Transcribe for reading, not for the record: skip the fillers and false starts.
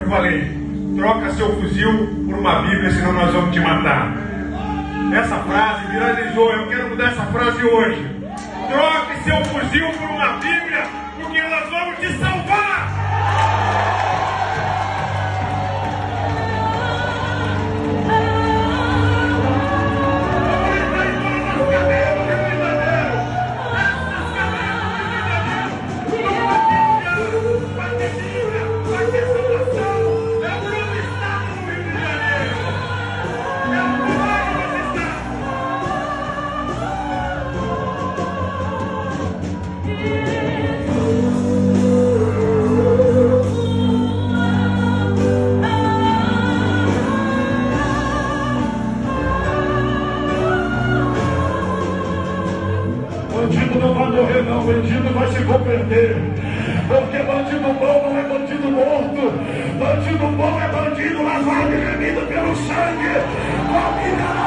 falei, troca seu fuzil por uma Bíblia, senão nós vamos te matar. Essa frase viralizou, eu quero mudar essa frase hoje. Troque seu fuzil por uma Bíblia, porque nós vamos te salvar! Bandido não vai morrer não, bandido vai se converter. Porque bandido bom não é bandido morto. Bandido bom é bandido lavado e remido pelo sangue.